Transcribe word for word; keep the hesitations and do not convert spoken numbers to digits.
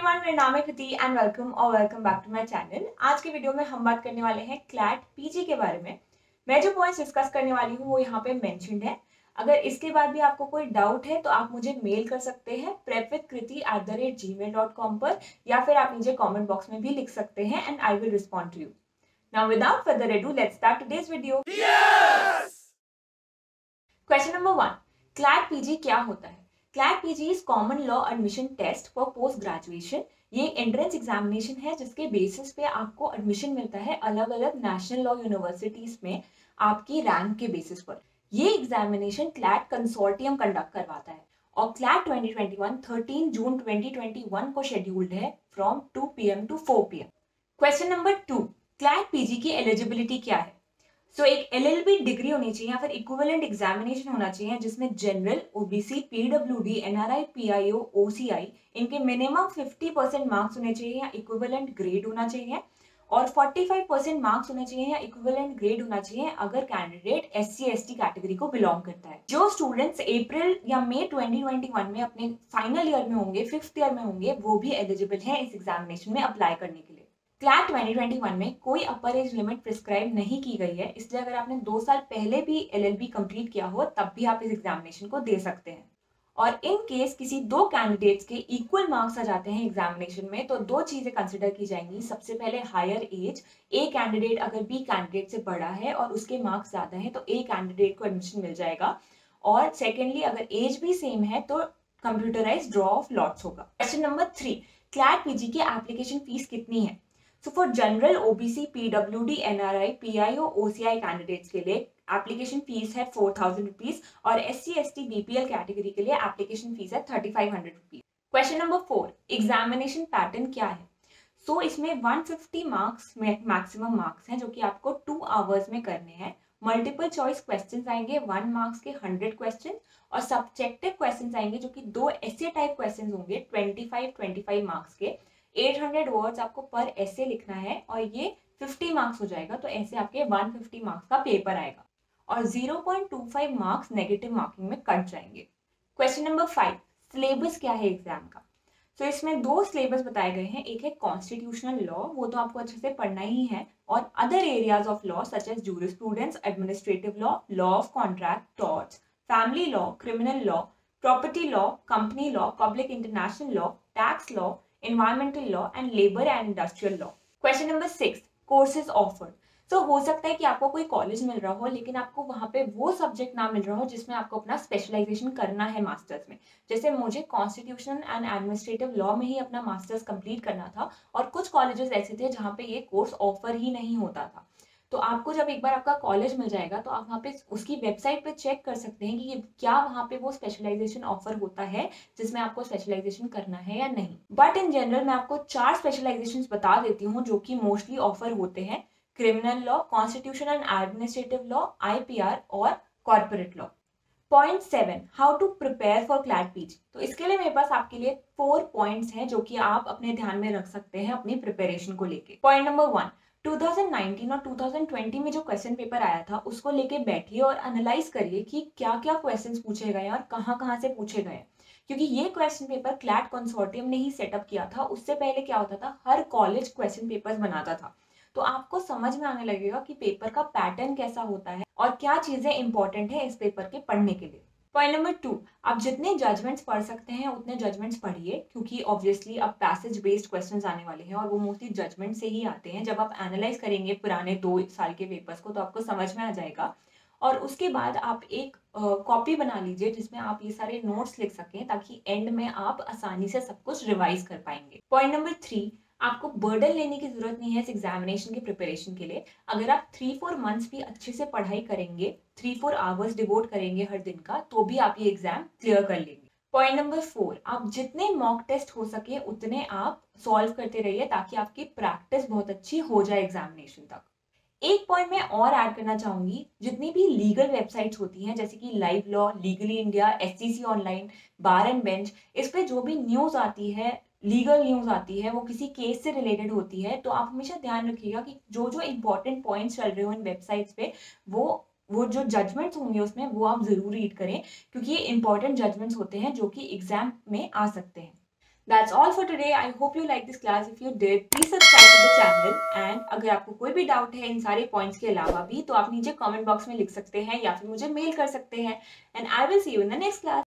Everyone, मेरा नाम है कृति एंड वेलकम और welcome back to my channel. आज के वीडियो में हम बात करने वाले हैं क्लैट पीजी के बारे में। मैं जो पॉइंट्स डिस्कस करने वाली हूँ वो यहाँ पे मेंशन्ड है। अगर इसके बाद भी आपको कोई डाउट है तो आप मुझे मेल कर सकते हैं prepwithkriti at the rate Gmail dot com पर, या फिर आप नीचे कॉमेंट बॉक्स में भी लिख सकते हैं and I will respond to you. Now without further ado, let's start today's video. Question number one, CLAT PG क्या होता है? CLAT PG is common law admission test for post graduation. ये entrance examination है जिसके basis पे आपको admission मिलता है अलग अलग नेशनल लॉ यूनिवर्सिटीज में आपकी रैंक के बेसिस पर। ये एग्जामिनेशन क्लैट कंसोर्टियम कंडक्ट करवाता है और CLAT twenty twenty one thirteen June twenty twenty one को शेड्यूल्ड है from two P M to four P M. Question number two, CLAT PG की एलिजिबिलिटी क्या है? सो so, एक एल एल बी डिग्री होनी चाहिए या फिर इक्विवेलेंट एग्जामिनेशन होना चाहिए जिसमें general, OBC, PWD, NRI, PIO, OCI इनके मिनिमम फिफ्टी परसेंट मार्क्स होने चाहिए या इक्विवेलेंट ग्रेड होना चाहिए, और फोर्टी फाइव परसेंट मार्क्स होने चाहिए या इक्विवेलेंट ग्रेड होना चाहिए अगर candidate S C S T category को बिलोंग करता है। जो स्टूडेंट्स अप्रैल या मई ट्वेंटी ट्वेंटी वन में अपने फाइनल ईयर में होंगे, फिफ्थ ईयर में होंगे, वो भी एलिजिबल है इस एग्जामिनेशन में अप्लाई करने के लिए। क्लैट ट्वेंटी ट्वेंटी वन में कोई अपर एज लिमिट प्रिस्क्राइब नहीं की गई है, इसलिए अगर आपने दो साल पहले भी एल एल बी कंप्लीट किया हो तब भी आप इस एग्जामिनेशन को दे सकते हैं। और इन केस किसी दो कैंडिडेट्स के इक्वल मार्क्स आ जाते हैं एग्जामिनेशन में तो दो चीजें कंसिडर की जाएंगी। सबसे पहले हायर एज, ए कैंडिडेट अगर बी कैंडिडेट से बड़ा है और उसके मार्क्स ज्यादा हैं तो ए कैंडिडेट को एडमिशन मिल जाएगा। और सेकेंडली अगर एज भी सेम है तो कंप्यूटराइज ड्रॉ ऑफ लॉट्स होगा। Question number three, CLAT PG की एप्लीकेशन फीस कितनी है? So for general, O B C, P W D, N R I, P I O, O C I candidates के लिए application fees है four thousand rupees और S C S T B P L category के लिए application fees है thirty five hundred rupees. Question number four, examination pattern क्या है? So so, इसमें one fifty marks maximum marks हैं जो कि आपको टू आवर्स में करने हैं। मल्टीपल चॉइस क्वेश्चंस आएंगे वन मार्क्स के हंड्रेड क्वेश्चन, और सब्जेक्टिव क्वेश्चंस आएंगे जो कि दो ऐसे टाइप क्वेश्चंस होंगे twenty five twenty five marks के। एट हंड्रेड वर्ड्स आपको पर ऐसे लिखना है और ये फिफ्टी मार्क्स हो जाएगा, तो ऐसे आपके वन फिफ्टी मार्क्स का पेपर आएगा और zero point two five marks negative marking में कट जाएंगे। क्वेश्चन नंबर फाइव, सिलेबस क्या है एग्जाम का? तो so, इसमें दो सिलेबस बताए गए हैं। एक है कॉन्स्टिट्यूशनल लॉ, वो तो आपको अच्छे से पढ़ना ही है, और other areas of law such as jurisprudence, administrative law, law of contract, torts, family law, criminal law, property law, company law, public international law, tax law, environmental law and labor and industrial law. Question number six, courses offered. So हो सकता है कि आपको कोई college मिल रहा हो लेकिन आपको वहाँ पे वो सब्जेक्ट ना मिल रहा हो जिसमें आपको अपना स्पेशलाइजेशन करना है मास्टर्स में। जैसे मुझे कॉन्स्टिट्यूशन एंड एडमिनिस्ट्रेटिव लॉ में ही अपना मास्टर्स कंप्लीट करना था और कुछ कॉलेजेस ऐसे थे जहाँ पे ये कोर्स ऑफर ही नहीं होता था। तो आपको जब एक बार आपका कॉलेज मिल जाएगा तो आप वहाँ पे उसकी वेबसाइट पे चेक कर सकते हैं कि क्या वहाँ पे वो स्पेशलाइजेशन ऑफर होता है जिसमें आपको स्पेशलाइजेशन करना है या नहीं। बट इन जनरल मैं आपको चार स्पेशलाइजेशन बता देती हूँ जो कि मोस्टली ऑफर होते हैं: criminal law, constitution and administrative law, I P R और corporate law. Point seven, how to prepare for CLAT PG. तो इसके लिए मेरे पास आपके लिए फोर पॉइंट्स हैं जो कि आप अपने ध्यान में रख सकते हैं अपनी प्रिपरेशन को लेके। Point number one, two thousand nineteen और टू थाउजेंड ट्वेंटी में जो क्वेश्चन पेपर आया था उसको लेके बैठिए और एनालाइज करिए कि क्या क्या क्वेश्चंस पूछे गए और कहाँ कहाँ से पूछे गए, क्योंकि ये क्वेश्चन पेपर क्लैट कंसोर्टियम ने ही सेटअप किया था। उससे पहले क्या होता था, हर कॉलेज क्वेश्चन पेपर्स बनाता था। तो आपको समझ में आने लगेगा कि पेपर का पैटर्न कैसा होता है और क्या चीजें इंपॉर्टेंट है इस पेपर के पढ़ने के लिए। पॉइंट नंबर टू, आप जितने जजमेंट्स पढ़ सकते हैं उतने जजमेंट्स पढ़िए, क्योंकि ऑब्वियसली अब पैसेज बेस्ड क्वेश्चंस आने वाले हैं और वो मोस्टली जजमेंट से ही आते हैं। जब आप एनालाइज करेंगे पुराने दो साल के पेपर्स को तो आपको समझ में आ जाएगा। और उसके बाद आप एक कॉपी uh, बना लीजिए जिसमें आप ये सारे नोट्स लिख सकें ताकि एंड में आप आसानी से सब कुछ रिवाइज कर पाएंगे। पॉइंट नंबर थ्री, आपको बर्डन लेने की जरूरत नहीं है इस एग्जामिनेशन की प्रिपरेशन के लिए। अगर आप थ्री फोर मंथ्स भी अच्छे से पढ़ाई करेंगे, थ्री फोर आवर्स डिवोट करेंगे हर दिन का, तो भी आप ये एग्जाम क्लियर कर लेंगे। पॉइंट नंबर फोर, आप जितने मॉक टेस्ट हो सके उतने आप सॉल्व करते रहिए ताकि आपकी प्रैक्टिस बहुत अच्छी हो जाए एग्जामिनेशन तक। एक पॉइंट मैं और ऐड करना चाहूंगी, जितनी भी लीगल वेबसाइट्स होती हैं जैसे कि live law, legally India, S C C online, bar and bench, इस पे जो भी न्यूज आती है, लीगल न्यूज आती है, वो किसी केस से रिलेटेड होती है, तो आप हमेशा ध्यान रखिएगा कि जो जो इंपॉर्टेंट पॉइंट्स चल रहे हो इन वेबसाइट्स पे वो वो जो जजमेंट्स होंगे उसमें वो आप जरूर रीड करें, क्योंकि ये इंपॉर्टेंट जजमेंट्स होते हैं जो कि एग्जाम में आ सकते हैं। That's all for today. I hope you like this class. If you did, please subscribe to the channel. And अगर आपको कोई भी डाउट है इन सारे पॉइंट्स के अलावा भी, तो आप नीचे कमेंट बॉक्स में लिख सकते हैं या फिर मुझे मेल कर सकते हैं. And I will see you in the next class.